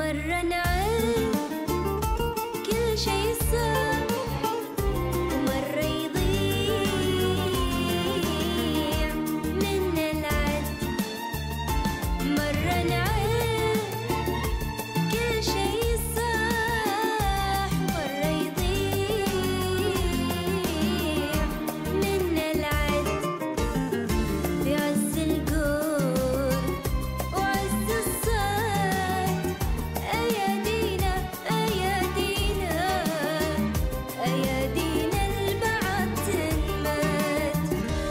مرة نعد كل شي صح ومرة يضيع منا العد. مرة نعد كل شي صح ومرة يضيع منا العد. بعز القرب وعز الصد أيادينا أيادينا أيادينا البعض تنمد.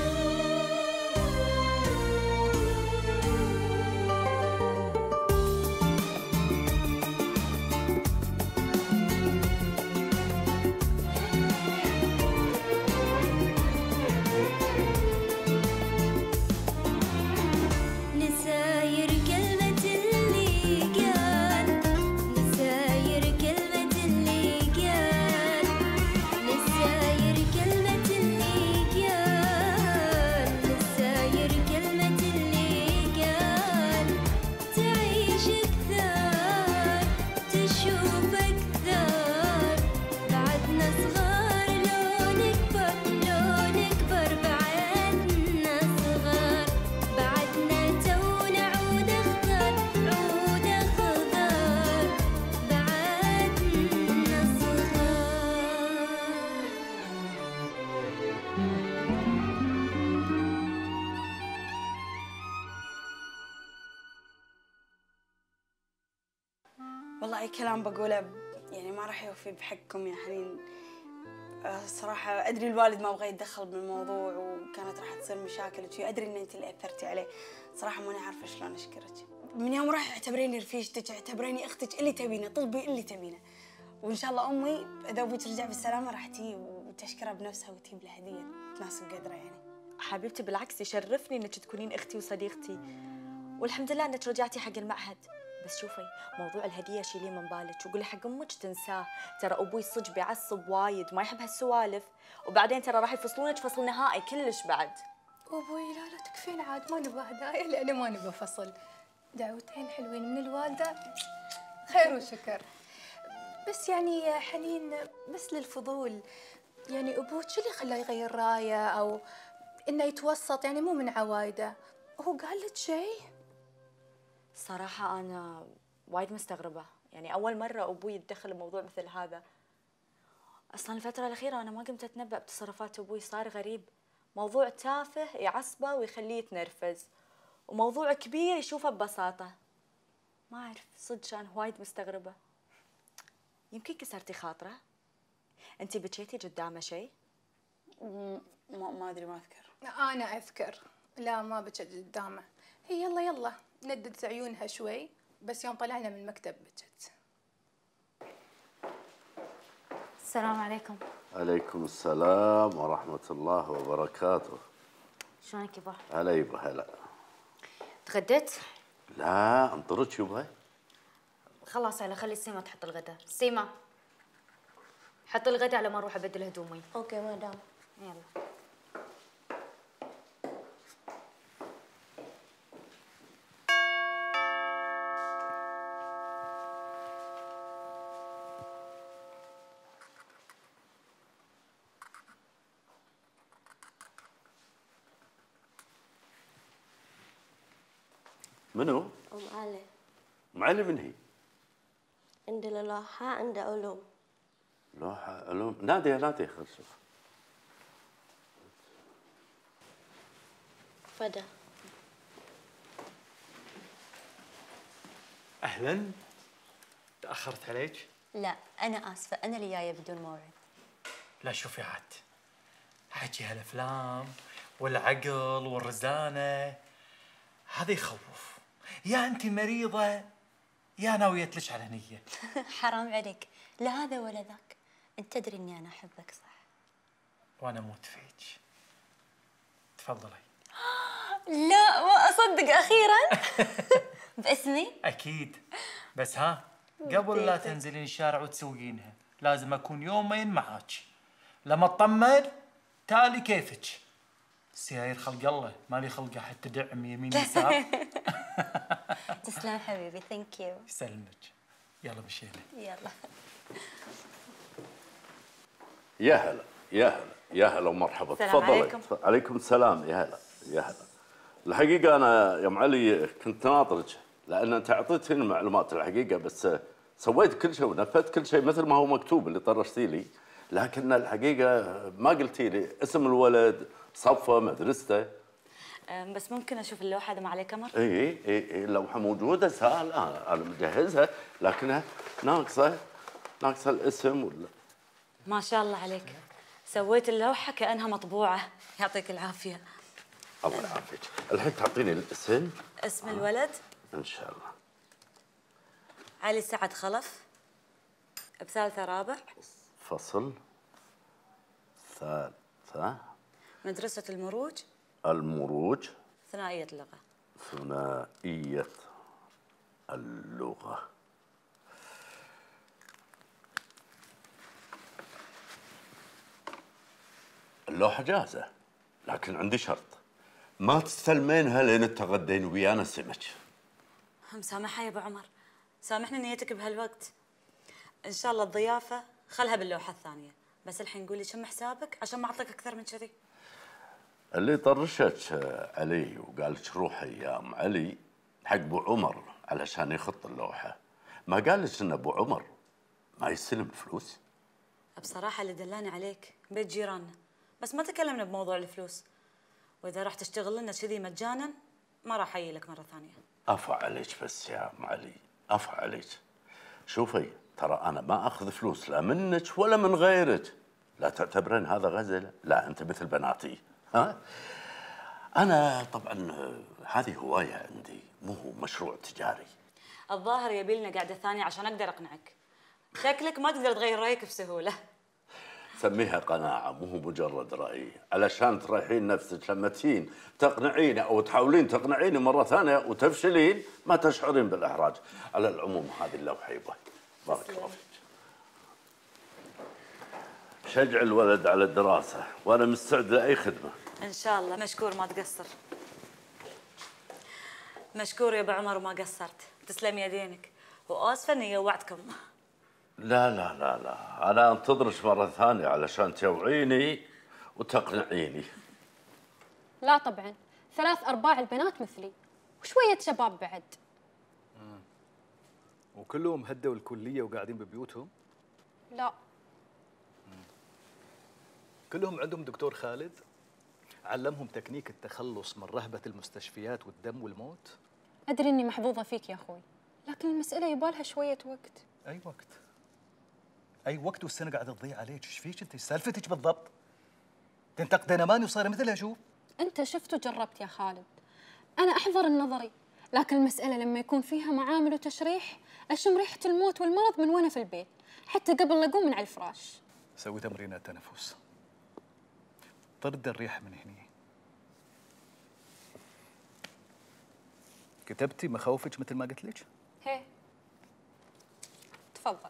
نساير كلمة اللي قال نساير كلمة اللي قال نساير كلمة اللي قال نساير كلمة اللي قال. تعيش أكثر تشوف أكثر بعدنا صغار لو نكبر بعدنا صغار بعدنا تونا عود أخضر بعدنا صغار. والله أي كلام بقوله يعني ما راح يوفي بحقكم يا حنين. صراحة أدري الوالد ما بغى يتدخل بالموضوع وكانت راح تصير مشاكل وشي. أدري إن أنت اللي أثرتي عليه. صراحة ماني عارفة شلون أشكرك. من يوم راح اعتبريني رفيجتك، اعتبريني أختك، اللي تبينه طلبي اللي تبينه. وإن شاء الله أمي إذا أبوك رجع بالسلامة راح تجي وتشكرها بنفسها وتجيب له هدية تناسب قدره يعني. حبيبتي بالعكس يشرفني انك تكونين اختي وصديقتي، والحمد لله انك رجعتي حق المعهد. بس شوفي موضوع الهديه شيليه من بالك وقولي حق امك تنساه، ترى ابوي صدق بيعصب وايد ما يحب هالسوالف، وبعدين ترى راح يفصلونك فصل نهائي كلش بعد. أبوي لا تكفين عاد، ما نبغى هدايا لأن ما نبغى فصل. دعوتين حلوين من الوالدة خير وشكر. بس يعني يا حنين بس للفضول، يعني أبوك شو اللي خلاه يغير رايه أو إنه يتوسط؟ يعني مو من عوايده، هو قال لك شيء؟ صراحه انا وايد مستغربه، يعني اول مره ابوي يتدخل بموضوع مثل هذا. اصلا الفتره الاخيره انا ما قمت اتنبأ بتصرفات ابوي، صار غريب. موضوع تافه يعصبه ويخليه يتنرفز، وموضوع كبير يشوفه ببساطه. ما اعرف صدق انا وايد مستغربه. يمكن كسرتي خاطره؟ انتي بكيتي قدامه شيء؟ ما أدري، ما أذكر. أنا أذكر، لا ما بكت قدامه. هي يلا ندت عيونها شوي، بس يوم طلعنا من المكتب بكت. السلام عليكم. عليكم السلام ورحمة الله وبركاته. شلونك يبا؟ هلا يبا هلا. تغديت؟ لا انطرك يبا. خلاص هلا خلي سيما تحط الغداء. سيما حطي الغداء على ما اروح ابدل هدومي. اوكي مدام. يلا. منو؟ أم علي. أم علي من هي؟ عندنا لوحة، عندها علوم. لوحة علوم. نادي خل شوف. فدا. أهلاً. تأخرت عليك؟ لا أنا آسفة، أنا اللي جاية بدون موعد. لا شوفي عاد، حكي هالأفلام والعقل والرزانة هذا يخوف. يا أنت مريضة يا ناوية تلش على هنية. حرام عليك، لا هذا ولا ذاك. أنت تدري إني أنا أحبك صح؟ وأنا أموت فيك. تفضلي. لا ما أصدق أخيراً. باسمي؟ أكيد، بس ها قبل لا تنزلين الشارع وتسوقينها لازم أكون يومين معاك. لما أطمن تالي كيفك. سيايير خلق الله، مالي خلقه حتى دعم يمين يسار. تسلم حبيبي، ثانك يو. يسلمك. يلا مشينا. يلا. يا هلا يا هلا يا هلا ومرحبا. السلام تفضلي. عليكم. عليكم السلام. يا هلا يا هلا. الحقيقة أنا يا أم علي كنت ناطرك، لأن أنت أعطيتني المعلومات الحقيقة، بس سويت كل شيء ونفذت كل شيء مثل ما هو مكتوب اللي طرشتي لي، لكن الحقيقة ما قلتي لي اسم الولد، صفه، مدرسته. بس ممكن اشوف اللوحه اذا ما عليه كمر؟ اي اللوحة موجودة سهل، أنا مجهزها، لكنها ناقصة الاسم ولا. ما شاء الله عليك، سويت اللوحه كانها مطبوعه. يعطيك العافيه. الله يعافيك. الحين تعطيني الاسم. اسم الولد ان شاء الله علي سعد خلف، بثالثه رابع، فصل ثالثة، مدرسه المروج، المروج، ثنائيه اللغه. ثنائية اللغة. اللوحة جاهزة، لكن عندي شرط، ما تستلمينها لين تغدين ويانا سمك. مسامحة يا ابو عمر، سامحني نيتك بهالوقت. ان شاء الله الضيافه خلها باللوحه الثانيه، بس الحين قولي كم حسابك عشان ما اعطيك اكثر من كذي. اللي طرشك علي وقال لك روحي يا ام علي حق ابو عمر علشان يخط اللوحه، ما قال لك ان ابو عمر ما يستلم الفلوس؟ بصراحه اللي دلاني عليك بيت جيراننا، بس ما تكلمنا بموضوع الفلوس، واذا راح تشتغل لنا كذي مجانا ما راح اجي لك مره ثانيه. عفا عليك بس يا ام علي، عفا عليك. شوفي ترى انا ما اخذ فلوس لا منك ولا من غيرك، لا تعتبرين هذا غزل، لا انت مثل بناتي. ها؟ انا طبعا هذه هوايه عندي، مو هو مشروع تجاري. الظاهر يبي لنا قاعده ثانيه عشان اقدر اقنعك. شكلك ما تقدر تغير رايك بسهوله. سميها قناعه، مو هو مجرد راي، علشان تريحين نفسك لما تجين تقنعيني او تحاولين تقنعيني مره ثانيه وتفشلين ما تشعرين بالاحراج. على العموم هذه اللوحه يبا، بارك الله فيك. شجع الولد على الدراسه وانا مستعد لاي خدمه. ان شاء الله. مشكور ما تقصر. مشكور يا ابو عمر وما قصرت. تسلم يدينك، واسفه اني جوعتكم. لا لا لا لا، انا انتظرك مره ثانيه علشان توعيني وتقنعيني. لا طبعا، 3/4 البنات مثلي وشوية شباب بعد. وكلهم هدوا الكلية وقاعدين ببيوتهم؟ لا. كلهم عندهم دكتور خالد علمهم تكنيك التخلص من رهبة المستشفيات والدم والموت؟ أدري إني محظوظة فيك يا أخوي، لكن المسألة يبالها شوية وقت. أي وقت؟ أي وقت والسنة قاعدة تضيع عليك؟ إيش فيك أنت؟ سالفتك بالضبط؟ تنتقدين أماني وصايرة مثلها شو؟ أنت شفت وجربت يا خالد. أنا أحضر النظري، لكن المسألة لما يكون فيها معامل وتشريح أشم ريحة الموت والمرض من وأنا في البيت، حتى قبل لا أقوم من على الفراش. سوي تمرينات تنفس، طرد الريح من هنا. كتبتي مخاوفك مثل ما قلت لك؟ هي تفضل.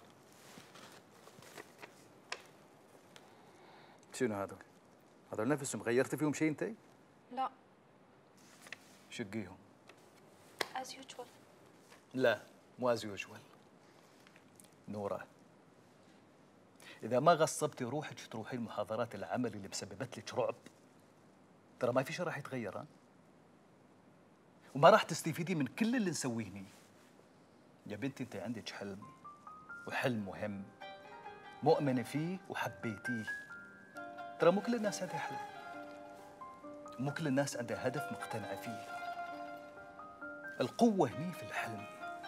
شنو هذول؟ هذول نفسهم غيرتي فيهم شيء انتي؟ لا. شقيهم. as usual. لا مو as usual. نورة، إذا ما غصبتي روحك تروحين محاضرات العمل اللي مسببت لك رعب، ترى ما في شيء راح يتغير، ها؟ وما راح تستفيدي من كل اللي نسويه هني. يا بنتي أنت عندك حلم، وحلم مهم، مؤمنة فيه وحبيتيه. ترى مو كل الناس عندها حلم، مو كل الناس عندها هدف مقتنعة فيه. القوة هني في الحلم.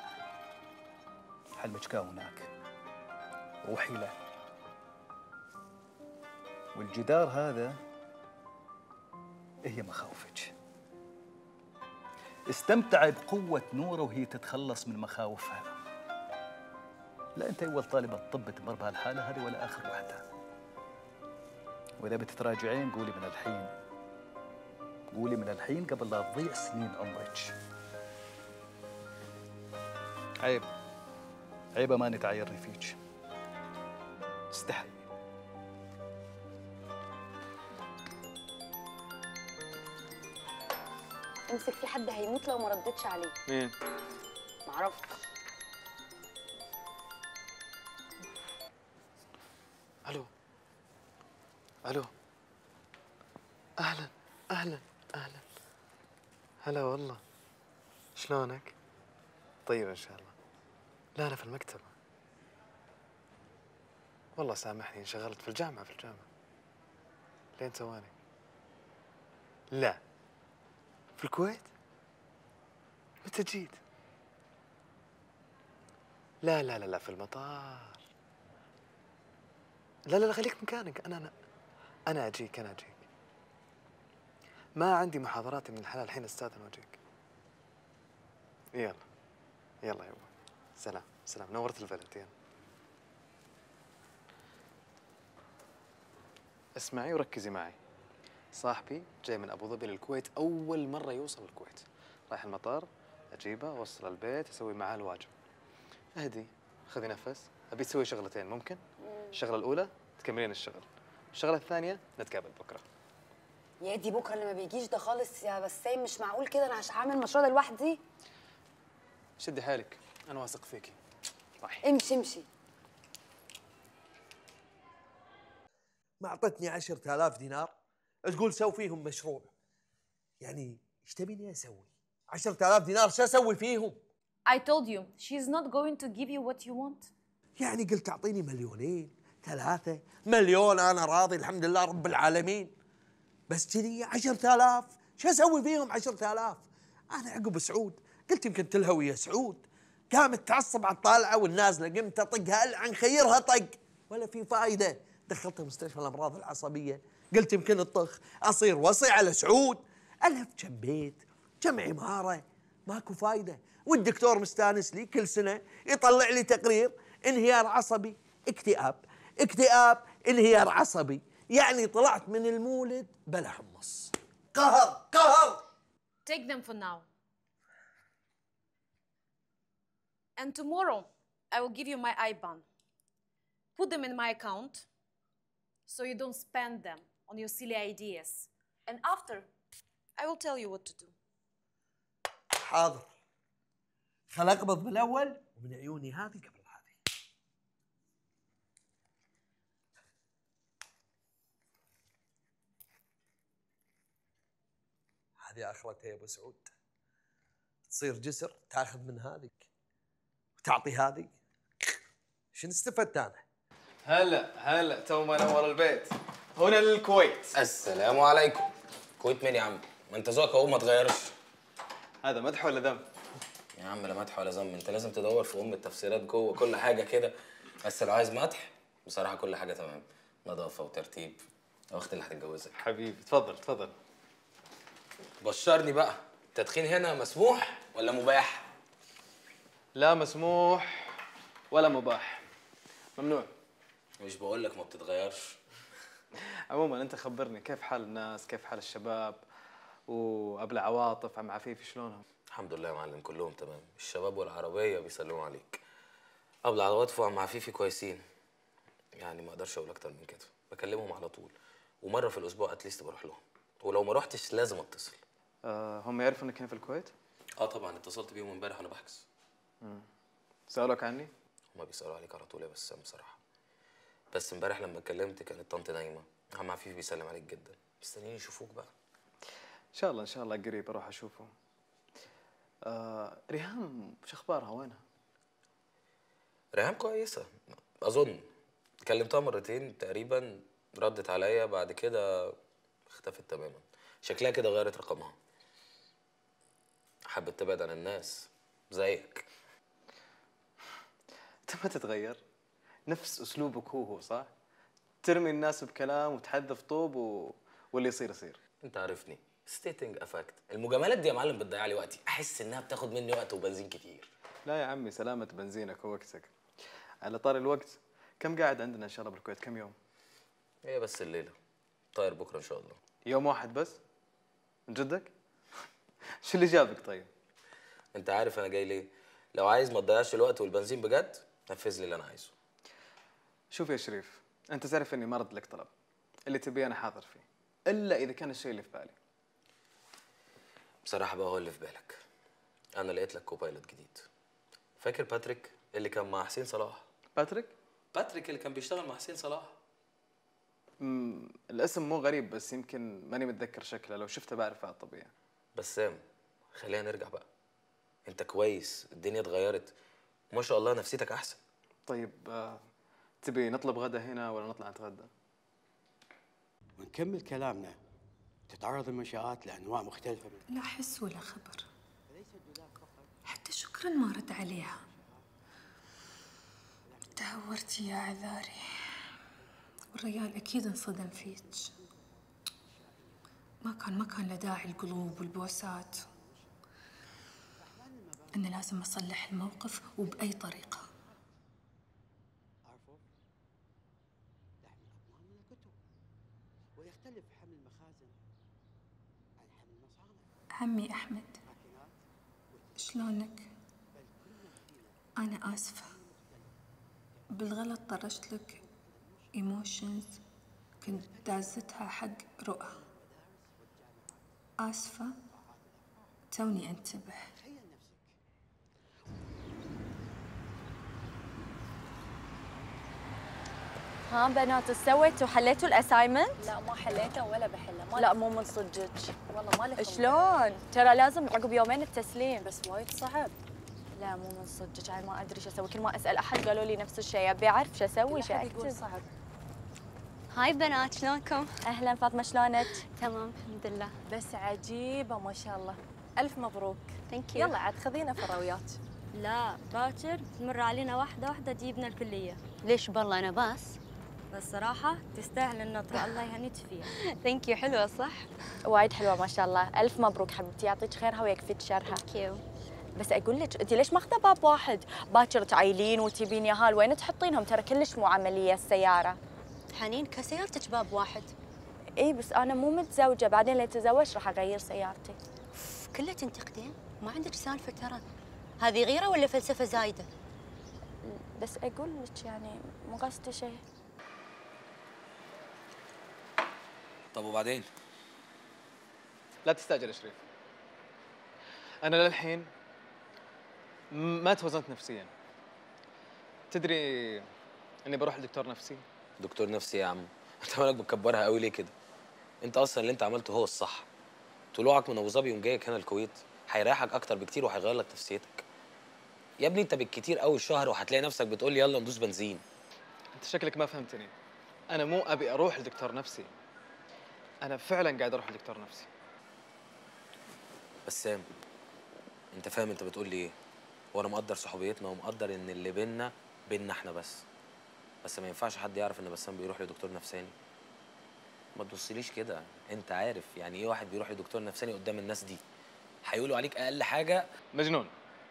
حلمك كان هناك، روحي له. والجدار هذا هي مخاوفك. استمتعي بقوة نوره وهي تتخلص من مخاوفها. لا أنت أول طالبة طب تمر بهالحالة هذه ولا آخر واحدة. وإذا بتتراجعين قولي من الحين، قولي من الحين قبل لا تضيع سنين عمرك. عيب، عيب ما نتعايرني فيك، استحي. امسك، في حد هيموت لو ما ردتش عليه. مين؟ معرفش. الو. اهلا اهلا اهلا. هلا والله. شلونك؟ طيب ان شاء الله. لا انا في المكتبة. والله سامحني انشغلت في الجامعة لين ثواني. لا في الكويت؟ متى جيت؟ لا لا لا لا في المطار. لا لا لا خليك مكانك. انا اجيك. ما عندي محاضراتي من الحلال الحين استاذن واجيك. يلا يلا يابا. سلام نورت البلد. يلا اسمعي وركزي معي. صاحبي جاي من ابو ظبي للكويت، اول مره يوصل الكويت. رايح المطار اجيبه اوصل البيت اسوي معاه الواجب. اهدي خذي نفس. ابي تسوي شغلتين ممكن؟ الشغله الاولى تكملين الشغل، الشغله الثانيه نتقابل بكره. يا دي بكره اللي ما بيجيش ده خالص يا بسام، مش معقول كده. انا هعمل المشروع ده لوحدي. شدي حالك انا واثق فيكي. امشي. ما اعطتني 10,000 دينار تقول سوي فيهم مشروع. يعني ايش تبيني اسوي؟ 10,000 دينار شو اسوي فيهم؟ I told you she's not going to give you what you want. يعني قلت اعطيني 2 3 مليون انا راضي الحمد لله رب العالمين. بس كذي 10,000 شو اسوي فيهم 10,000؟ انا عقب سعود قلت يمكن تلهوي يا سعود. قامت تعصب على الطالعه والنازله، قمت اطقها العن خيرها طق ولا في فايده. دخلتها مستشفى الامراض العصبيه، قلت يمكن الطخ اصير وصي على سعود. الف كم بيت كم عماره ماكو فايده. والدكتور مستانس لي كل سنه يطلع لي تقرير انهيار عصبي اكتئاب انهيار عصبي. يعني طلعت من المولد بلا حمص. قهر. Take them for now. And tomorrow I will give you my IBAN. Put them in my account so you don't spend them on your silly ideas. And after, I will tell you what to do. حاضر. خل اقبض بالاول ومن عيوني هذه قبل هذه. هذه اخرتها يا ابو سعود. تصير جسر تاخذ من هذيك وتعطي هذه. شنو استفدت انا؟ هلا تو ما نور البيت. هنا للكويت. السلام عليكم. كويت مين يا عم؟ ما انت ذوقك اهو ما اتغيرش. هذا مدح ولا ذم؟ يا عم لا مدح ولا ذم، انت لازم تدور في التفسيرات جوه كل حاجه كده. بس لو عايز مدح بصراحه كل حاجه تمام، نظافه وترتيب. اختي اللي هتتجوزك. حبيبي اتفضل. بشرني بقى، التدخين هنا مسموح ولا مباح؟ لا مسموح ولا مباح، ممنوع. مش بقول لك ما بتتغيرش. عموما انت خبرني كيف حال الناس، كيف حال الشباب، وابلع عواطف عم عفيفي شلونهم؟ الحمد لله يا معلم كلهم تمام، الشباب والعربيه بيسلموا عليك. ابلع عواطف وعم عفيفي كويسين، يعني ما اقدرش اقول اكتر من كده. بكلمهم على طول، ومره في الاسبوع اتليست بروح لهم، ولو ما رحتش لازم اتصل. هم يعرفوا انك هنا في الكويت؟ طبعا اتصلت بيهم امبارح وانا بحجز. سألوك عني؟ هما بيسألوا عليك على طول يا بسام بصراحة. بس امبارح لما اتكلمت كانت طنط نايمة، عم عفيف بيسلم عليك جدا، مستنيين يشوفوك بقى. ان شاء الله قريب اروح اشوفه. ريهام وش اخبارها وينها؟ ريهام كويسة أظن، كلمتها مرتين تقريبا، ردت عليا بعد كده اختفت تماما. شكلها كده غيرت رقمها، حبت تبعد عن الناس زيك. انت ما تتغير، نفس اسلوبك هو صح؟ ترمي الناس بكلام وتحذف طوب واللي يصير. انت عارفني ستيتنج افكت، المجاملات دي يا معلم بتضيع لي وقتي، احس انها بتاخد مني وقت وبنزين كتير. لا يا عمي سلامة بنزينك ووقتك. على طار الوقت، كم قاعد عندنا ان شاء الله بالكويت؟ كم يوم؟ هي بس الليلة، طاير بكره ان شاء الله. يوم واحد بس؟ من جدك؟ شو اللي جابك طيب؟ انت عارف انا جاي ليه؟ لو عايز ما تضيعش الوقت والبنزين بجد نفذ لي اللي انا عايزه. شوف يا شريف، انت تعرف اني ما رد لك طلب، اللي تبيه انا حاضر فيه، الا اذا كان الشيء اللي في بالي. بصراحه بقى هو اللي في بالك، انا لقيت لك كوبايلوت جديد. فاكر باتريك اللي كان مع حسين صلاح؟ باتريك اللي كان بيشتغل مع حسين صلاح. الاسم مو غريب بس يمكن ماني متذكر شكله، لو شفته بعرفه على الطبيعة. بسام، خلينا نرجع بقى. انت كويس، الدنيا اتغيرت وما شاء الله نفسيتك احسن. طيب تبي نطلب غدا هنا ولا نطلع نتغدى؟ ونكمل كلامنا. تتعرض المنشآت لأنواع مختلفة من لا حس ولا خبر، حتى شكرا ما رد عليها. تهورتي يا عذاري، والريال أكيد انصدم فيك. ما كان له داعي القلوب والبوسات. أنا لازم أصلح الموقف وبأي طريقة. ويختلف حمل المخازن عن حمل المصانع. عمي أحمد، شلونك؟ أنا آسفة، بالغلط طرشت لك ايموشنز كنت دازتها حق رؤى. آسفة، توني أنتبه. ها بنات، سويتوا حليتوا الاسايمنت؟ لا ما حليته ولا بحله. لا مو من صدقك. والله ما لك. شلون؟ ترى لازم عقب يومين التسليم. بس وايد صعب. لا مو من صدقك، عاد ما ادري شو اسوي، كل ما اسال احد قالوا لي نفس الشيء، ابي اعرف شو اسوي شو اكتب. صعب. هاي بنات، شلونكم؟ اهلا فاطمه، شلونك؟ تمام الحمد لله. بس عجيبه ما شاء الله، الف مبروك. ثانك يو. يلا عاد خذينا فراويات. لا باكر تمر علينا واحده واحده تجيبنا الكليه. ليش بالله انا بس صراحه تستاهل النطره، الله يهنيك فيها. ثانك يو. حلوه صح؟ وايد حلوه ما شاء الله، الف مبروك حبيبتي، يعطيك خيرها ويكفيك شرها. ثانك يو. بس اقول لك انت ليش ماخذه باب واحد؟ باكر تعيلين وتبين ياهال وين تحطينهم؟ ترى كلش مو عمليه السياره. حنين كسيارتك باب واحد. اي بس انا مو متزوجه، بعدين لين اتزوج راح اغير سيارتي. كلها تنتقدين؟ ما عندك سالفه ترى. هذه غيره ولا فلسفه زايده؟ بس اقول لك يعني مو قصدي شيء. طب وبعدين؟ لا تستعجل يا شريف. أنا للحين ما توازنت نفسيا. تدري إني بروح لدكتور نفسي؟ دكتور نفسي يا عم؟ انت مالك بتكبرها قوي ليه كده؟ انت اصلا اللي انت عملته هو الصح. طلوعك من ابو ظبي وجايك هنا الكويت هيريحك اكتر بكتير وهيغير لك نفسيتك. يا ابني انت بالكتير قوي الشهر وهتلاقي نفسك بتقول لي يلا ندوس بنزين. أنت شكلك ما فهمتني. أنا مو أبي أروح لدكتور نفسي. أنا فعلا قاعد أروح لدكتور نفسي. بسام، انت فاهم انت بتقول لي ايه؟ وانا مقدر صحوبيتنا ومقدر ان اللي بينا احنا بس ما ينفعش حد يعرف ان بسام بيروح لدكتور نفساني. ما تبصليش كده، انت عارف يعني ايه واحد بيروح لدكتور نفساني قدام الناس دي؟ هيقولوا عليك اقل حاجه مجنون.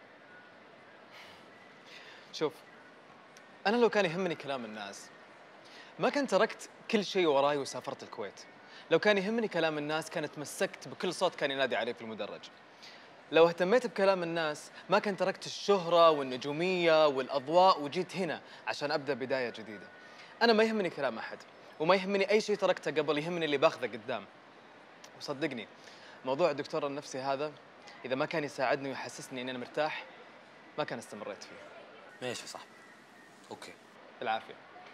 شوف، انا لو كان يهمني كلام الناس ما كنت تركت كل شيء وراي وسافرت الكويت. لو كان يهمني كلام الناس كانت تمسكت بكل صوت كان ينادي عليه في المدرج. لو اهتميت بكلام الناس ما كنت تركت الشهرة والنجومية والأضواء وجيت هنا عشان أبدأ بداية جديدة. أنا ما يهمني كلام أحد وما يهمني أي شيء تركته قبل، يهمني اللي باخذه قدام. وصدقني موضوع الدكتور النفسي هذا إذا ما كان يساعدني ويحسسني إني أنا مرتاح ما كان استمريت فيه. ماشي يا صاحبي. أوكي. بالعافية.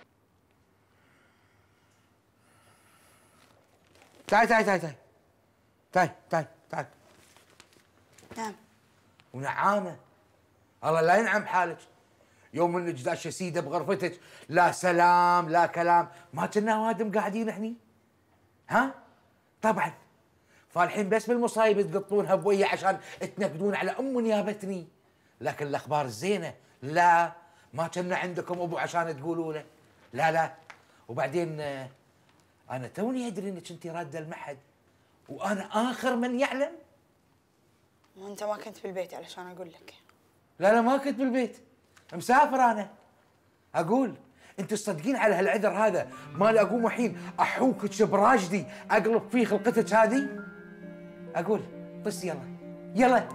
تعال تعال تعال تعال تعال تعال تعال. نعم. ونعامه الله لا ينعم حالك. يوم انك داشه سيده بغرفتك لا سلام لا كلام، ما كنا وادم قاعدين هني؟ ها؟ طبعا. فالحين بس بالمصايب تقطونها بويه عشان تنكدون على نيابتني، لكن الاخبار الزينه لا ما كنا عندكم ابو عشان تقولوا له. لا لا. وبعدين انا توني ادري انك انت راده المعهد وانا اخر من يعلم. وانت ما كنت بالبيت علشان اقول لك. لا لا ما كنت بالبيت، مسافر انا. اقول انت تصدقين على هالعذر هذا مال اقوم الحين احوكك براجدي اقلب فيه خلقتك هذه؟ اقول بس يلا يلا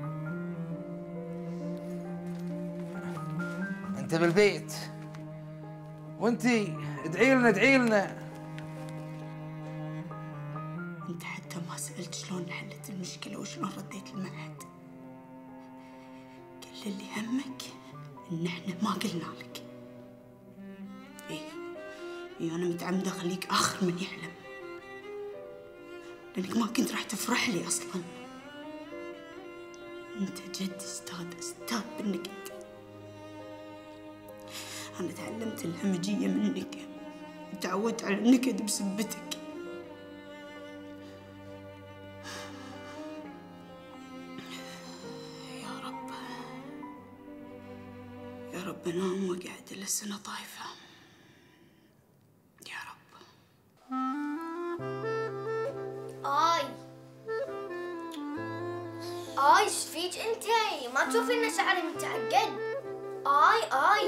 انت بالبيت وانت ادعي لنا ادعي لنا. انت حتى ما سألت شلون حلت المشكلة وشلون رديت المعهد. كل اللي همك ان احنا ما قلنا لك. ايه أنا متعمدة أخليك آخر من يحلم، لأنك ما كنت راح تفرح لي أصلاً. أنت جد أستاذ بالنكد. أنا تعلمت الهمجية منك وتعودت على النكد بسبتك. يا رب أنام وقعد السنة طايفة. يا رب. آي ايش فيك انتي؟ ما تشوفين ان شعري متعقد؟ آي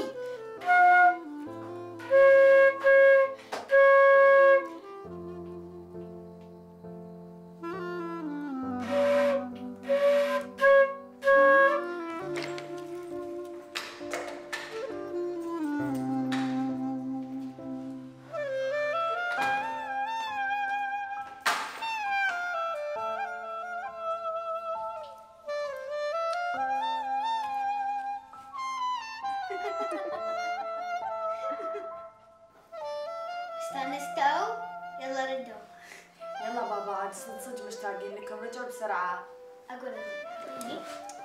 استانستوا؟ يلا ردوا. يلا بابا عاد صدق مشتاقين لكم، رجعوا بسرعة. أقول لكم.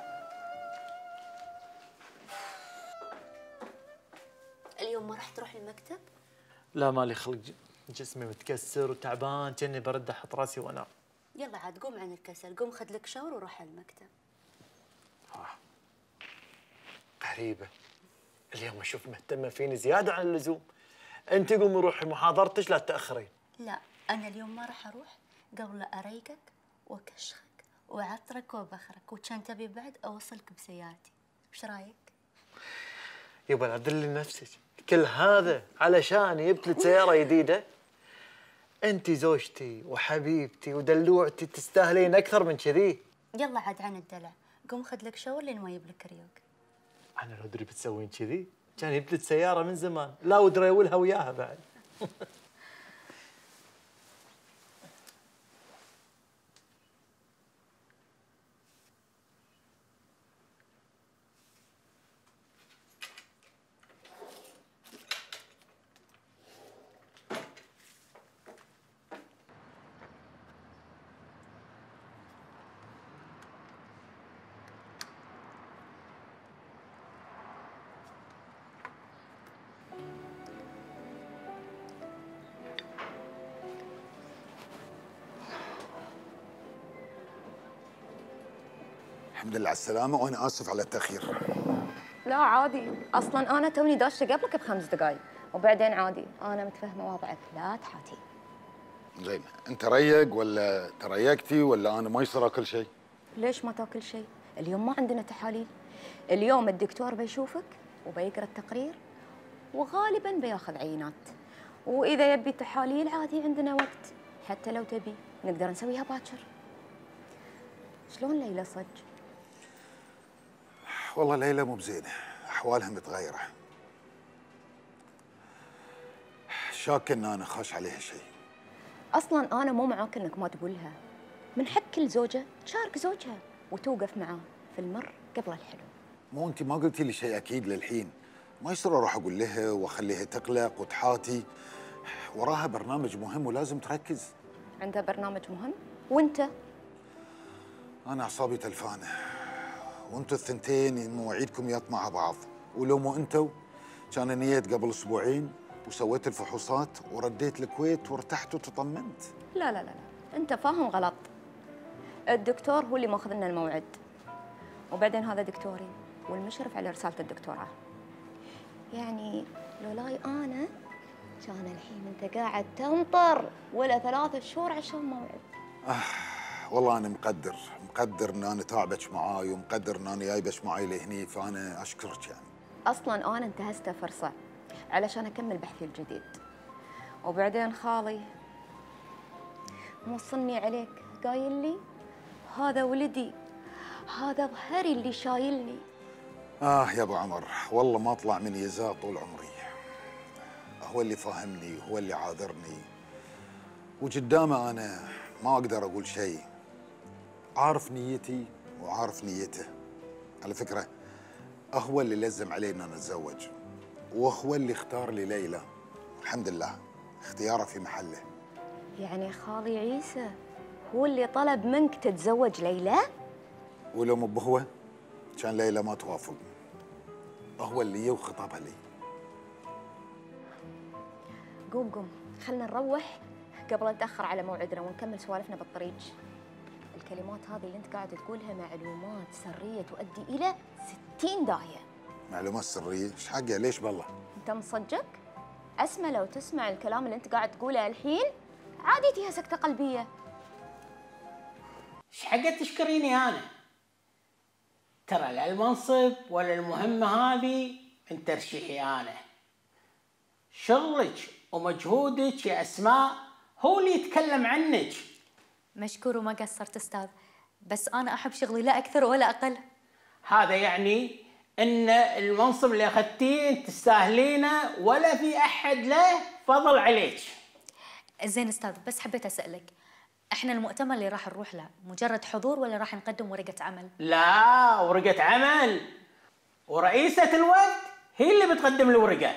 اليوم ما راح تروح المكتب؟ لا مالي خلق، جسمي متكسر وتعبان، كأني برد احط راسي وانام. يلا عاد قوم عن الكسل، قوم خذ لك شاور وروح على المكتب. غريبة، اليوم اشوف مهتمة فيني زيادة عن اللزوم. انت قومي روحي محاضرتك لا تتأخرين. لا انا اليوم ما راح اروح قبل اريقك واكشخك وعطرك وبخرك، وكان تبي بعد اوصلك بسيارتي، وش رايك؟ يبا لا تدلي نفسك، كل هذا علشان جبت لك سيارة جديدة؟ انت زوجتي وحبيبتي ودلوعتي، تستاهلين اكثر من كذي. يلا عاد عن الدلع، قوم خذ لك شاور لين ما يجيب لك ريوق. انا لو ادري بتسوين كذي كان جبت لك سيارة من زمان، لا ودري اولها وياها بعد. الحمد لله على السلامة، وأنا آسف على التأخير. لا عادي، اصلا انا توني داشة قبلك ب5 دقايق، وبعدين عادي انا متفهمه وضعك، لا تحاتي. زين، أنت ريق ولا تريقتي ولا أنا ما يصير آكل شيء؟ ليش ما تاكل شيء؟ اليوم ما عندنا تحاليل. اليوم الدكتور بيشوفك وبيقرا التقرير وغالبا بياخذ عينات، واذا يبي تحاليل عادي عندنا وقت، حتى لو تبي نقدر نسويها باكر. شلون ليلى صج؟ والله ليلى مو بزينة، أحوالها متغيرة. شاك إن أنا خاش عليها شيء. اصلا انا مو معاك انك ما تقولها، من حق كل زوجه تشارك زوجها وتوقف معاه في المر قبل الحلو. مو أنت ما قلتي لي شيء أكيد للحين، ما يصير أروح أقول لها وأخليها تقلق وتحاتي، وراها برنامج مهم ولازم تركز. عندها برنامج مهم وأنت؟ أنا أعصابي تلفانة، وأنتوا الثنتين مواعيدكم يات مع بعض، ولو مو أنتوا كان نيت قبل أسبوعين وسويت الفحوصات ورديت الكويت وارتحت وتطمنت. لا لا لا لا، أنت فاهم غلط. الدكتور هو اللي ماخذ لنا الموعد، وبعدين هذا دكتوري والمشرف على رسالة الدكتوراه. يعني لولاي أنا كان الحين أنت قاعد تنطر ولا 3 شهور عشان موعد. والله أنا مقدر إن أنا تعبك معاي، ومقدر إن أنا جايبك معاي لهني، فأنا أشكرك يعني. أصلاً أنا انتهزت فرصة علشان أكمل بحثي الجديد، وبعدين خالي موصلني عليك قايل لي هذا ولدي، هذا ظهري اللي شايلني. يا أبو عمر، والله ما طلع من يزار طول عمري. هو اللي فاهمني، هو اللي عاذرني، وقدامه أنا ما أقدر أقول شيء. عارف نيتي وعارف نيته. على فكرة هو اللي لزم علينا نتزوج، وهو اللي اختار لي ليلى. الحمد لله اختياره في محله. يعني خالي عيسى هو اللي طلب منك تتزوج ليلى؟ ولو مو بهو كان ليلى ما توافق. هو اللي وخطبها لي. قوم قوم خلنا نروح قبل نتأخر على موعدنا ونكمل سوالفنا بالطريق. الكلمات هذه اللي انت قاعد تقولها معلومات سرية تؤدي إلى 60 داهية. معلومات سرية؟ ايش حقها؟ ليش بالله؟ انت مصدق؟ اسمع لو تسمع الكلام اللي انت قاعد تقوله الحين عادي فيها سكتة قلبية. ايش حق تشكريني انا؟ ترى لا المنصب ولا المهمة هذه من ترشيحي انا. شغلك ومجهودك يا اسماء هو اللي يتكلم عنك. مشكور وما قصرت استاذ، بس انا احب شغلي لا اكثر ولا اقل. هذا يعني ان المنصب اللي اخذتيه تستاهلينه ولا في احد له فضل عليك. زين استاذ، بس حبيت اسالك، احنا المؤتمر اللي راح نروح له مجرد حضور ولا راح نقدم ورقه عمل؟ لا، ورقه عمل، ورئيسة الوفد هي اللي بتقدم الورقه.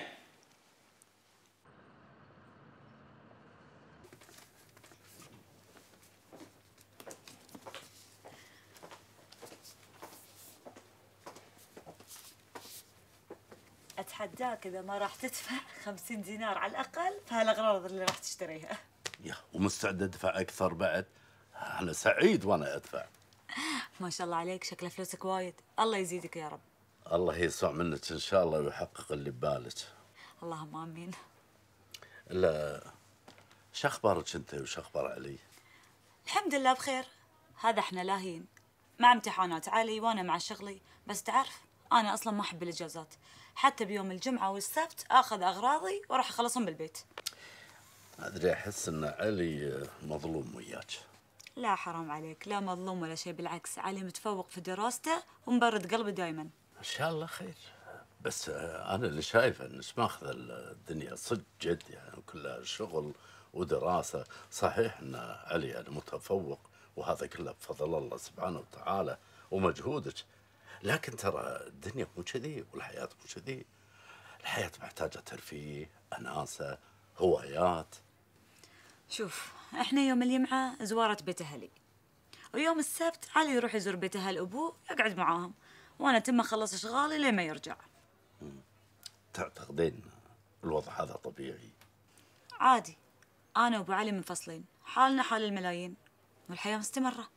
اتحداك اذا ما راح تدفع 50 دينار على الاقل في هالاغراض اللي راح تشتريها. يا ومستعد ادفع اكثر بعد. انا سعيد وانا ادفع. ما شاء الله عليك، شكل فلوسك وايد، الله يزيدك يا رب. الله يسع منك ان شاء الله ويحقق اللي ببالك. اللهم امين. لا، شو اخبارك انت وش اخبار علي؟ الحمد لله بخير. هذا احنا لاهين مع امتحانات علي وانا مع شغلي، بس تعرف انا اصلا ما احب الاجازات، حتى بيوم الجمعه والسبت اخذ اغراضي واروح اخلصهم بالبيت. ادري احس ان علي مظلوم وياك. لا حرام عليك، لا مظلوم ولا شيء، بالعكس علي متفوق في دراسته ومبرد قلبي دايما. ان شاء الله خير، بس انا اللي شايفه انك ماخذ الدنيا صدق جد، يعني كلها شغل ودراسه. صحيح ان علي يعني متفوق وهذا كله بفضل الله سبحانه وتعالى ومجهودك، لكن ترى الدنيا مو كذي والحياه مو كذي. الحياه محتاجه ترفيه، اناسه، هوايات. شوف، احنا يوم الجمعه زواره بيت اهلي، ويوم السبت علي يروح يزور بيت اهل ابوه يقعد معاهم، وانا تم اخلص اشغالي لين ما يرجع. تعتقدين الوضع هذا طبيعي؟ عادي، انا وابو علي منفصلين، حالنا حال الملايين والحياه مستمره.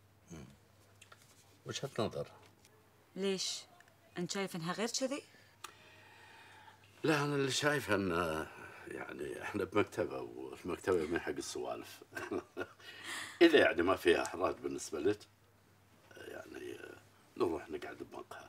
وجهة نظر. ليش؟ انت شايف انها غير كذي؟ لا، انا اللي شايفه ان يعني احنا بمكتبه، والمكتبه من حق السوالف. اذا يعني ما فيها احراج بالنسبه لك، يعني نروح نقعد بمقهى.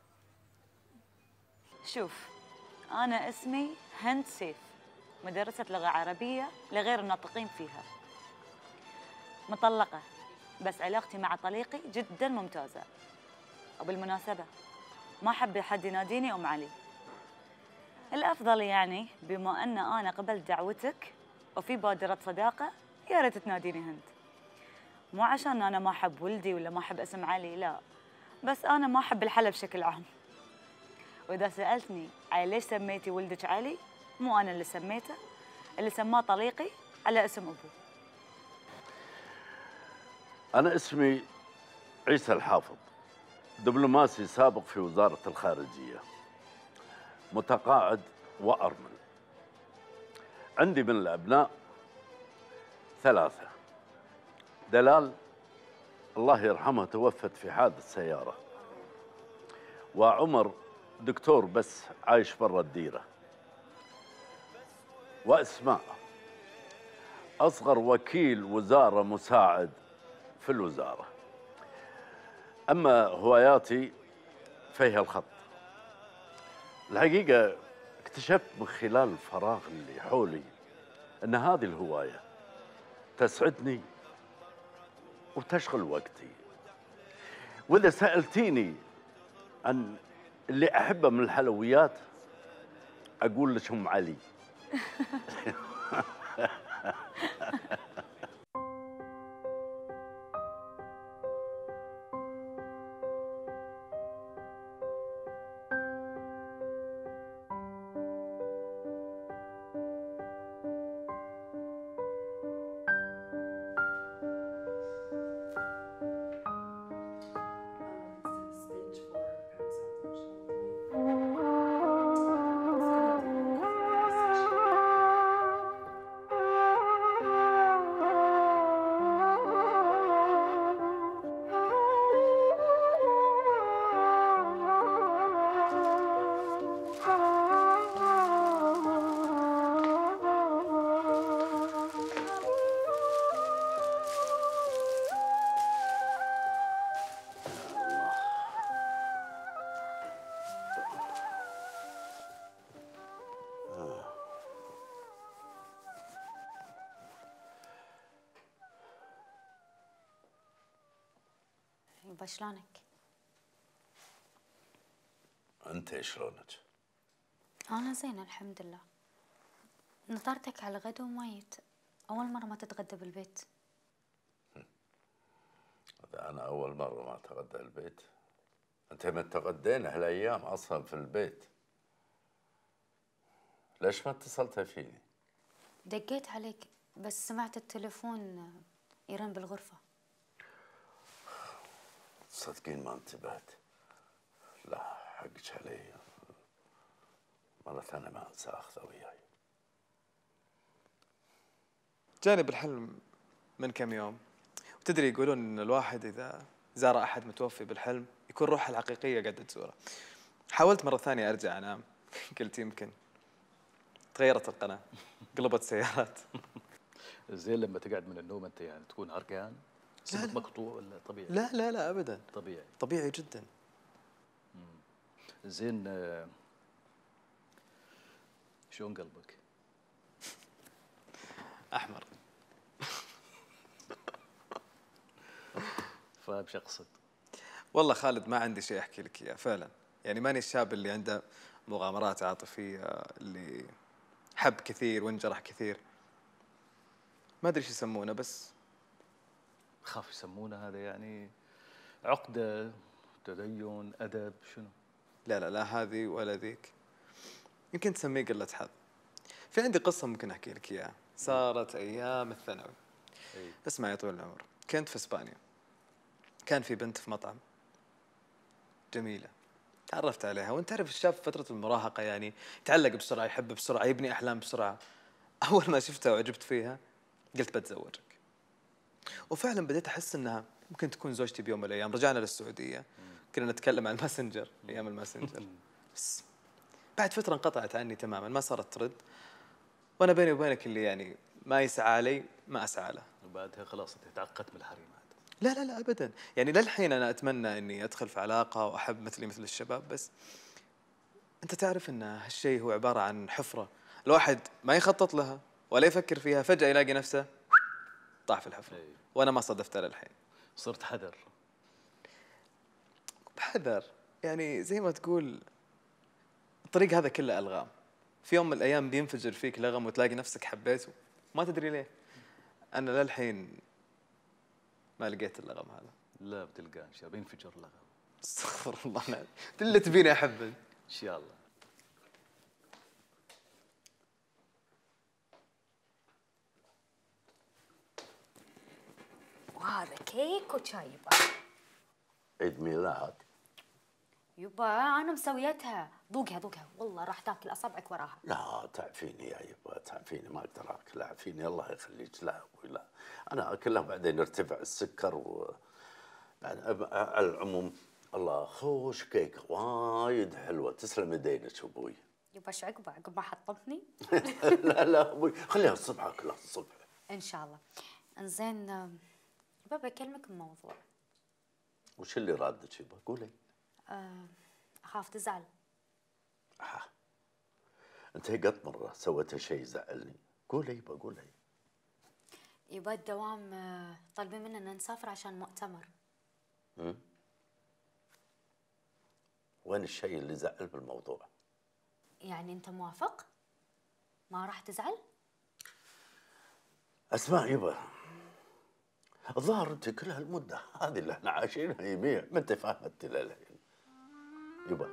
شوف، انا اسمي هند سيف، مدرسه لغه عربيه لغير الناطقين فيها، مطلقه، بس علاقتي مع طليقي جدا ممتازه. وبالمناسبه ما احب حد يناديني ام علي. الافضل يعني بما ان انا قبلت دعوتك وفي بادره صداقه، يا ريت تناديني هند. مو عشان انا ما احب ولدي ولا ما احب اسم علي، لا، بس انا ما احب الحلا بشكل عام. واذا سالتني على ليش سميتي ولدك علي، مو انا اللي سميته، اللي سماه طليقي على اسم ابوه. انا اسمي عيسى الحافظ، دبلوماسي سابق في وزاره الخارجيه، متقاعد وارمل. عندي من الابناء 3، دلال الله يرحمها توفت في حادث سياره، وعمر دكتور بس عايش برا الديره، واسماء اصغر وكيل وزاره مساعد في الوزاره. اما هواياتي فهي الخط. الحقيقه اكتشفت من خلال الفراغ اللي حولي ان هذه الهوايه تسعدني وتشغل وقتي. واذا سالتيني عن اللي احبه من الحلويات، اقول لك ام علي. يبا شلونك؟ انت شلونك؟ انا زين الحمد لله. نطرتك على الغدا وما جيت، اول مره ما تتغدى بالبيت. هذا انا اول مره ما اتغدى البيت. انت ما تغدينا هالايام اصلا في البيت. ليش ما اتصلت فيني؟ دقيت عليك بس سمعت التليفون يرن بالغرفه. تصدقين ما انتبهت. لا حقك علي، مرة ثانية ما انسى اخذه وياي. جاني بالحلم من كم يوم، وتدري يقولون ان الواحد اذا زار احد متوفي بالحلم يكون روحه الحقيقيه قاعده تزوره. حاولت مره ثانيه ارجع انام، قلت يمكن تغيرت القناه، قلبت سيارات. زين لما تقعد من النوم انت يعني تكون عرقان؟ صوتك مقطوع ولا طبيعي؟ لا لا لا ابدا، طبيعي. طبيعي جدا. زين شلون قلبك؟ احمر. فاهم شو اقصد؟ والله خالد ما عندي شيء احكي لك اياه فعلا، يعني ماني الشاب اللي عنده مغامرات عاطفيه، اللي حب كثير وانجرح كثير. ما ادري ايش يسمونه، بس خاف يسمونه هذا يعني عقده، تدين، ادب، شنو؟ لا لا لا هذه ولا ذيك، يمكن تسميه قله حظ. في عندي قصه ممكن احكي لك اياها، صارت ايام الثانوي. اسمع يا طويل العمر، كنت في اسبانيا، كان في بنت في مطعم جميله، تعرفت عليها. وانت تعرف الشاب في فتره المراهقه يعني يتعلق بسرعه، يحب بسرعه، يبني احلام بسرعه. اول ما شفتها وعجبت فيها قلت بتزوجك. وفعلا بديت احس انها ممكن تكون زوجتي بيوم من الايام. رجعنا للسعوديه، كنا نتكلم عن الماسنجر، ايام الماسنجر. بس بعد فتره انقطعت عني تماما، ما صارت ترد. وانا بيني وبينك اللي يعني ما يسعى لي ما اسعى له. وبعدها خلاص انت تعقدت بالحريم هذا. لا لا لا ابدا، يعني للحين انا اتمنى اني ادخل في علاقه واحب مثلي مثل الشباب، بس انت تعرف ان هالشيء هو عباره عن حفره، الواحد ما يخطط لها ولا يفكر فيها، فجاه يلاقي نفسه طاح في الحفره. وانا ما صادفتها للحين. صرت حذر. بحذر يعني زي ما تقول الطريق هذا كله الغام، في يوم من الايام بينفجر فيك لغم وتلاقي نفسك حبيته ما تدري ليه. انا للحين ما لقيت اللغم هذا. لا بتلقاه ان شاء الله، بينفجر لغم. استغفر الله، انا اللي تبيني احبه ان شاء الله. وهذا كيك وشاي يبا. عيد ميلاد؟ يبا انا مسويتها، ذوقها ذوقها، والله راح تاكل اصابعك وراها. لا تعفيني يا يبا، تعفيني، ما اقدر اكل، عفيني الله يخليك. لا ابوي لا، انا اكلها بعدين يرتفع السكر على العموم الله خوش كيك وايد حلوه، تسلم يدينك ابوي. يبا شو عقب ما حطمتني؟ لا لا ابوي خليها الصبح اكلها الصبح. ان شاء الله. انزين يبا بكلمك بموضوع. وش اللي رادك يبا؟ قولي. اخاف تزعل. انت قد مره سويت شيء زعلني؟ قولي يبا قولي. يبا الدوام طالبين مننا نسافر عشان مؤتمر. وين الشيء اللي زعل بالموضوع؟ يعني انت موافق؟ ما راح تزعل؟ اسمع يبا، الظاهر انت كل هالمده هذه اللي احنا عايشينها يميع ما انت فاهمت للحين. يبا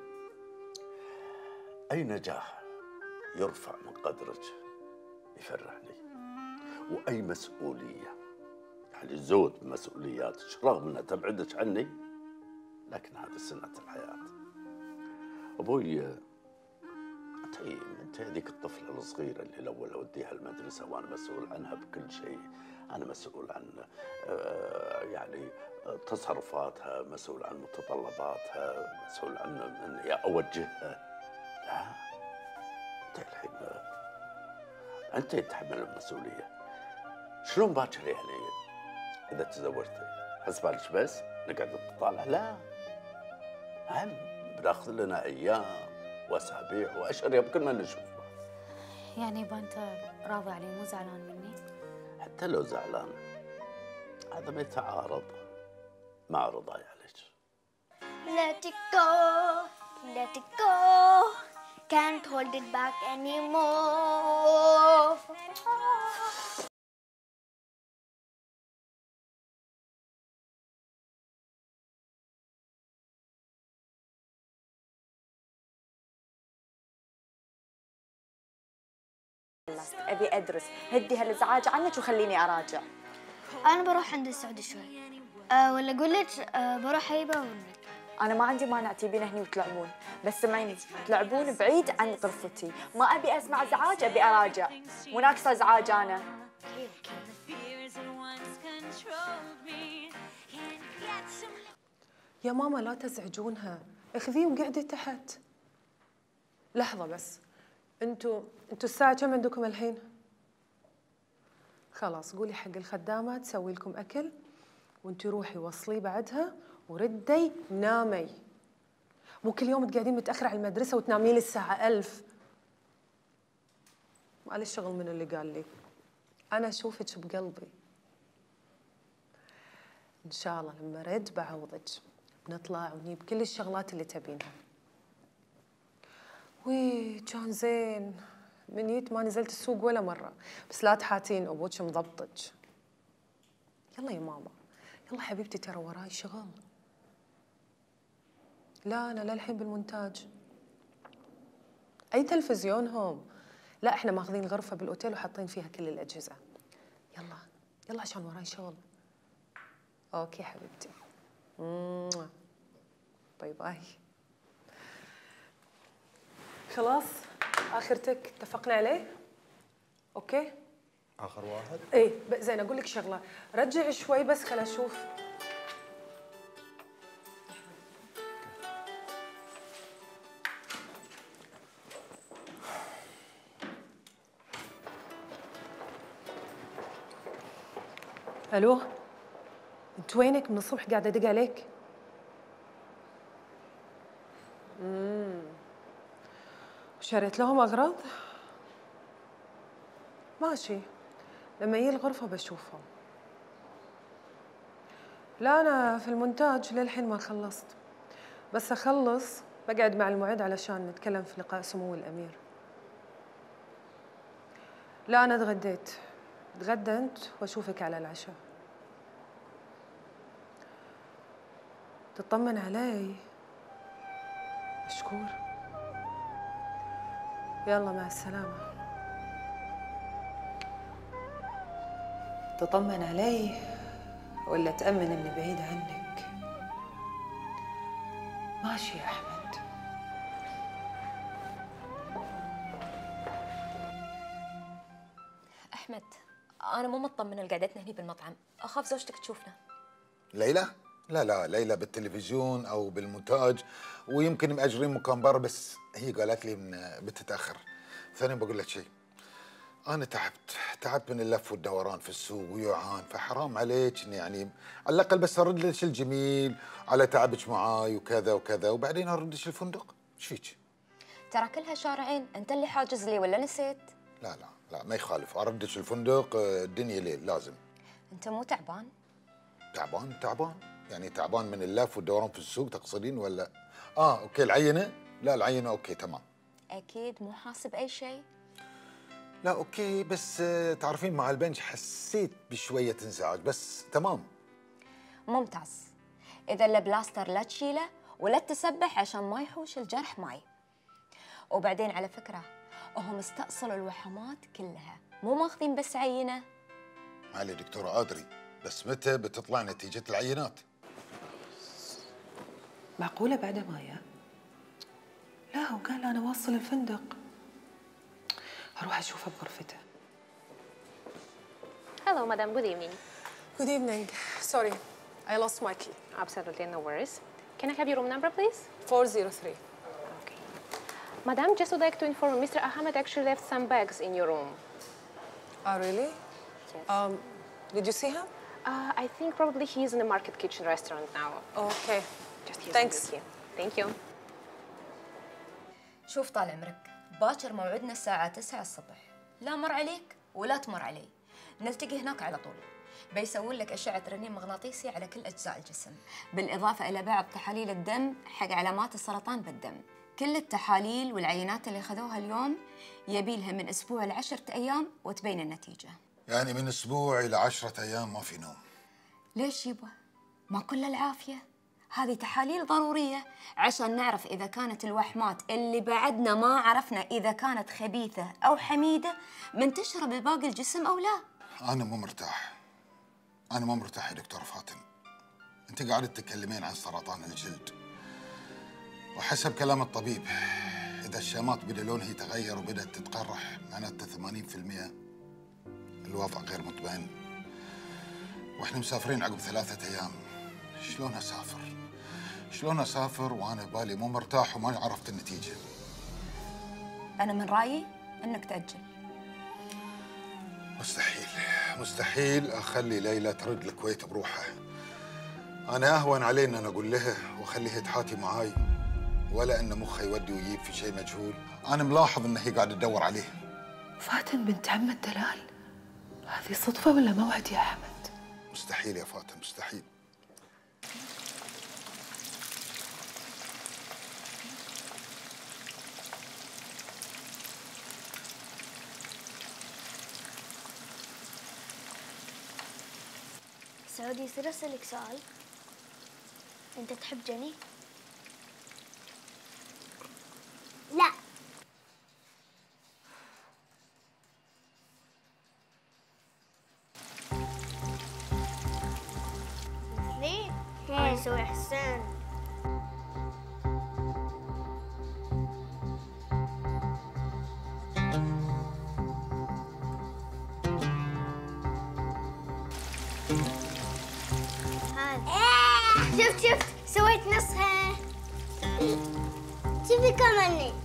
اي نجاح يرفع من قدرك يفرحني، واي مسؤوليه يعني زود مسؤولياتك رغم انها تبعدك عني، لكن هذه سنه الحياه. ابوي انت هذيك الطفله الصغيره اللي الاول اوديها المدرسه وانا مسؤول عنها بكل شيء، انا مسؤول عن يعني تصرفاتها، مسؤول عن متطلباتها، مسؤول عن اني اوجهها. لا انت الحين انت تحمل المسؤوليه. شلون باكر يعني اذا تزوجتي حسبالك بس نقعد نطالع؟ لا، هم بناخذ لنا ايام واسابيع واشهر يمكن ما نشوف بعض. يعني يبا انت راضي علي مو زعلان مني؟ حتى لو زعلان هذا ما يتعارض. مع رضاي عليك. Let it go, let it go, can't hold it back anymore. ابي ادرس، هدي هالازعاج عنك وخليني اراجع. أنا بروح عند السعودي شوي، ولا أقول لك بروح هيبة ونك. انا ما عندي مانع تجيبين هني وتلعبون، بس سمعيني تلعبون بعيد عن غرفتي، ما ابي اسمع ازعاج، ابي اراجع، مو ناقصه ازعاج انا. يا ماما لا تزعجونها، اخذيه وقعدي تحت. لحظة بس، انتوا الساعة كم عندكم الحين؟ خلاص قولي حق الخدامة تسوي لكم أكل، وانتي روحي وصلي بعدها وردي نامي. مو كل يوم تقعدين متأخر على المدرسة وتنامين لي الساعة 1000. مالي شغل من اللي قال لي، أنا أشوفك بقلبي. إن شاء الله لما رد بعوضك، بنطلع ونجيب كل الشغلات اللي تبينها. وي كان زين، من جيت ما نزلت السوق ولا مرة، بس لا تحاتين أبوك مضبطك. يلا يا ماما، يلا حبيبتي ترى وراي شغل. لا أنا للحين بالمونتاج. أي تلفزيون هم؟ لا إحنا ماخذين غرفة بالأوتيل وحاطين فيها كل الأجهزة. يلا يلا عشان وراي شغل. أوكي حبيبتي. باي باي. خلاص آخر تك اتفقنا عليه؟ أوكي؟ آخر واحد؟ إيه زين أقول لك شغلة، رجع شوي بس خل أشوف. ألو؟ أنت وينك؟ من الصبح قاعدة أدق عليك. شريت لهم أغراض؟ ماشي، لما يجي الغرفة بشوفهم. لا أنا في المونتاج للحين ما خلصت، بس أخلص بقعد مع المعد علشان نتكلم في لقاء سمو الأمير. لا أنا تغديت، تغدى أنت وأشوفك على العشاء. تطمن علي. مشكور. يلا مع السلامة. تطمن علي ولا تأمن إني بعيد عنك؟ ماشي يا أحمد. أحمد أنا مو مطمنة لقعدتنا هني بالمطعم، أخاف زوجتك تشوفنا. ليلى؟ لا ليلى بالتلفزيون او بالمونتاج، ويمكن مأجرين مكان برا، بس هي قالت لي بتتاخر. ثانيا بقول لك شيء، انا تعبت من اللف والدوران في السوق ويوعان، فحرام عليك اني يعني على الاقل بس ارد لك الجميل على تعبك معاي وكذا وكذا، وبعدين اردش الفندق. ايش فيك؟ ترى كلها شارعين، أنت اللي حاجز لي ولا نسيت؟ لا ما يخالف، اردش الفندق، الدنيا ليل لازم. أنت مو تعبان؟ تعبان يعني تعبان من اللف والدوران في السوق تقصدين ولا؟ اوكي العينه؟ لا العينه اوكي تمام. أكيد مو حاسب أي شيء؟ لا اوكي، بس تعرفين مع البنج حسيت بشويه انزعاج، بس تمام. ممتاز. إذا البلاستر لا تشيله ولا تسبح عشان ما يحوش الجرح معي. وبعدين على فكرة هم استأصلوا الوحمات كلها، مو ماخذين بس عينة. معلي دكتورة أدري، بس متى بتطلع نتيجة العينات؟ معقولة بعد ما يا؟ لا وقال أنا واصل الفندق. هروح أشوفه بغرفته. Hello, madam. Good evening. Good evening. Sorry, I lost my key. Absolutely, no worries. Can I have your room number, please? 403. Okay. Madam, just would like to inform you, Mr. Ahmed actually left some bags in your room. Oh, really? Yes. Did you see him? I think probably he is in the Market Kitchen restaurant now. Okay. Just use Thanks. the key. Thank you. شوف طال عمرك، باكر موعدنا الساعة 9 الصبح، لا مر عليك ولا تمر علي، نلتقي هناك على طول. بيسوون لك أشعة رنين مغناطيسي على كل أجزاء الجسم، بالإضافة إلى بعض تحاليل الدم حق علامات السرطان بالدم. كل التحاليل والعينات اللي أخذوها اليوم يبيلها من أسبوع ل10 أيام وتبين النتيجة. يعني من أسبوع إلى 10 أيام ما في نوم. ليش يبا؟ ما كل العافية. هذه تحاليل ضرورية عشان نعرف إذا كانت الوحمات اللي بعدنا ما عرفنا إذا كانت خبيثة أو حميدة منتشرة بباقي الجسم أو لا. أنا مو مرتاح. أنا مو مرتاح يا دكتورة فاتن. أنت قاعدة تتكلمين عن سرطان الجلد. وحسب كلام الطبيب إذا الشامات بدا لونها يتغير وبدأت تتقرح معناته 80% الوضع غير مطمئن. وإحنا مسافرين عقب 3 أيام. شلون أسافر؟ شلون أسافر وأنا بالي مو مرتاح وما عرفت النتيجة؟ أنا من رأيي إنك تأجل. مستحيل، مستحيل أخلي ليلى ترد الكويت بروحها. أنا أهون علي إن أنا أقول لها وأخليها تحاتي معاي ولا إن مخها يودي ويجيب في شيء مجهول. أنا ملاحظ إن هي قاعدة تدور عليه. فاتن بنت عمة دلال، هذه صدفة ولا موعد يا أحمد؟ مستحيل يا فاتن، مستحيل. سعودي يصير أسألك سؤال؟ أنت تحب جني؟ لا. ليه؟ ما يسوي إحسان. شفت سويت نصها. شوفي كمان